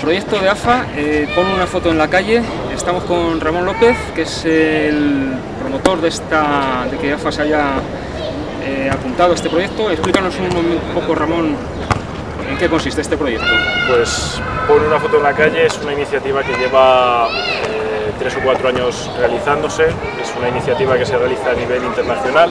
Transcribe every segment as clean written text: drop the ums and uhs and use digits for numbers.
proyecto de AFA, Pon una foto en la calle. Estamos con Ramón López, que es el promotor de que AFA se haya apuntado a este proyecto. Explícanos un poco, Ramón, ¿en qué consiste este proyecto? Pues Pon una foto en la calle es una iniciativa que lleva 3 o 4 años realizándose. Es una iniciativa que se realiza a nivel internacional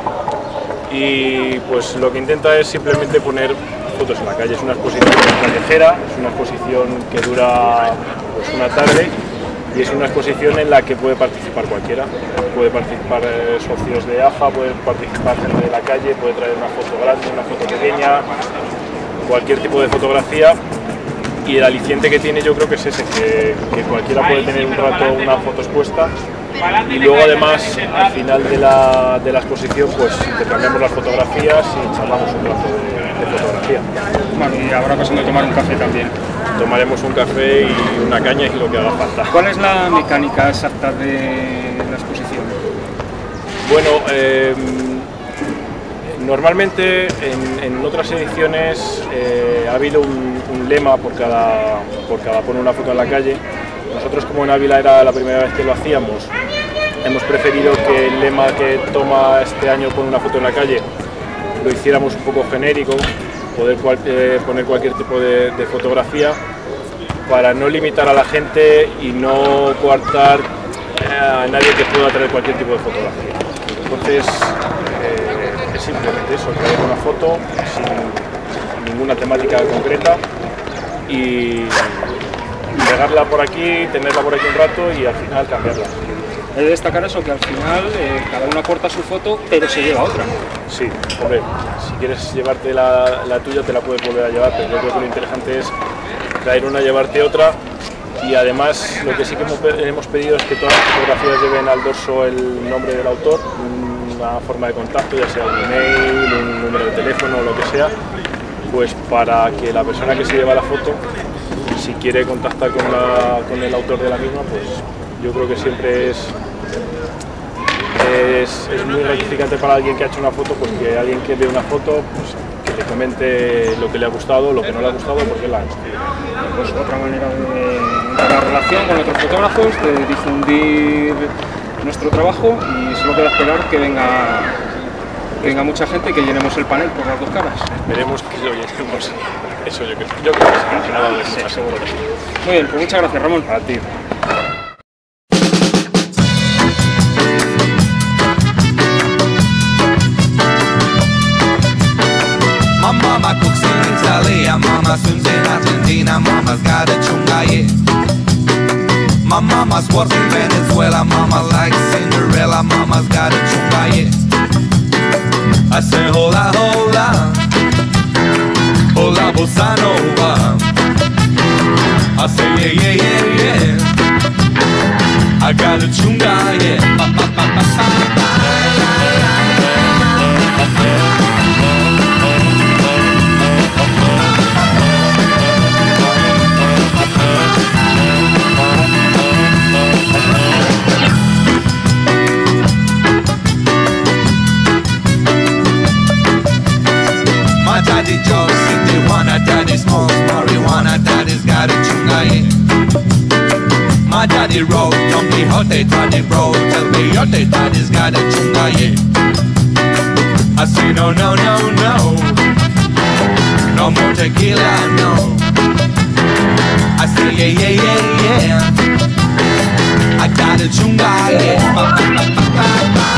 y pues lo que intenta es simplemente poner fotos en la calle. Es una exposición callejera, es una exposición que dura pues una tarde y es una exposición en la que puede participar cualquiera. Puede participar socios de AFA, puede participar gente de la calle, puede traer una foto grande, una foto pequeña, cualquier tipo de fotografía. Y el aliciente que tiene yo creo que es ese, que cualquiera puede tener un rato una foto expuesta y luego además al final de la exposición pues intercambiamos las fotografías y charlamos un rato de fotografía. Bueno, y habrá ocasión de tomar un café también. Tomaremos un café y una caña y lo que haga falta. ¿Cuál es la mecánica exacta de la exposición? Bueno, normalmente en otras ediciones ha habido un lema por cada poner una foto en la calle. Nosotros, como en Ávila era la primera vez que lo hacíamos, hemos preferido que el lema que toma este año Pon una foto en la calle lo hiciéramos un poco genérico, poder poner cualquier tipo de fotografía para no limitar a la gente y no coartar a nadie que pueda traer cualquier tipo de fotografía. Entonces, es simplemente eso, traer una foto sin ninguna temática concreta y pegarla por aquí, tenerla por aquí un rato y al final cambiarla. He de destacar eso, que al final cada uno aporta su foto, pero se lleva otra. Sí, hombre, si quieres llevarte la tuya te la puedes volver a llevar, pero yo creo que lo interesante es traer una, llevarte otra. Y además lo que sí que hemos pedido es que todas las fotografías lleven al dorso el nombre del autor, una forma de contacto, ya sea un email, un número de teléfono o lo que sea, pues para que la persona que se lleva la foto, si quiere contactar con el autor de la misma, pues yo creo que siempre es muy gratificante para alguien que ha hecho una foto, pues que alguien que ve una foto, pues que le comente lo que le ha gustado, lo que no le ha gustado, porque la ha escogido. Pues otra manera de la relación con otros fotógrafos, de difundir nuestro trabajo, y solo queda esperar que venga mucha gente y que llenemos el panel por las dos caras. Esperemos que lo llenemos. Eso yo creo que sí, al final va a haber mucha seguro. Muy bien, pues muchas gracias, Ramón. A ti. My mama cooks in Italy, mama swims in Argentina, mama's got a chunga, yeah. My mama's works in Venezuela, mama likes Cinderella, mama's got a chunga, yeah. I say hola, hola, hola bossa nova. I say yeah, yeah, yeah, yeah. I got a chunga, yeah. Ba, ba, ba, ba, ba, ba. My daddy jokes in Tijuana, daddy smokes marijuana, daddy's got a chunga, yeah. My daddy wrote Don Quixote, daddy bro, tell me your daddy's got a chunga, yeah. I say no, no, no, no, no more tequila, no. I say yeah, yeah, yeah, yeah, I got a chunga, yeah. Ba, ba, ba, ba, ba, ba.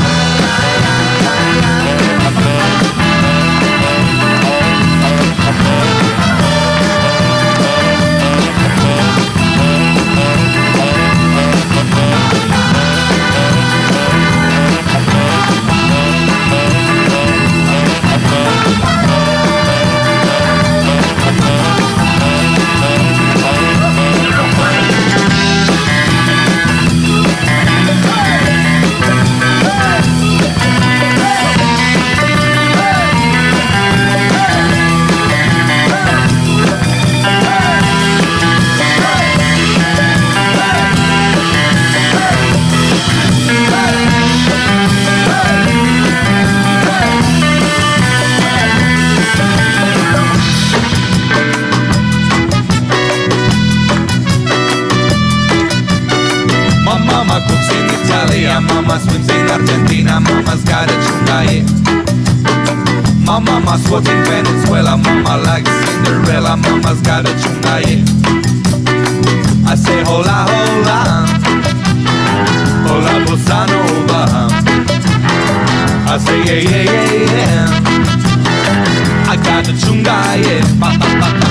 Argentina, mama's got a chunga, yeah. My mama's was in Venezuela, mama like Cinderella, mama's got a chunga, yeah. I say hola, hola, hola bossa nova. I say yeah, yeah, yeah, yeah. I got a chunga, yeah.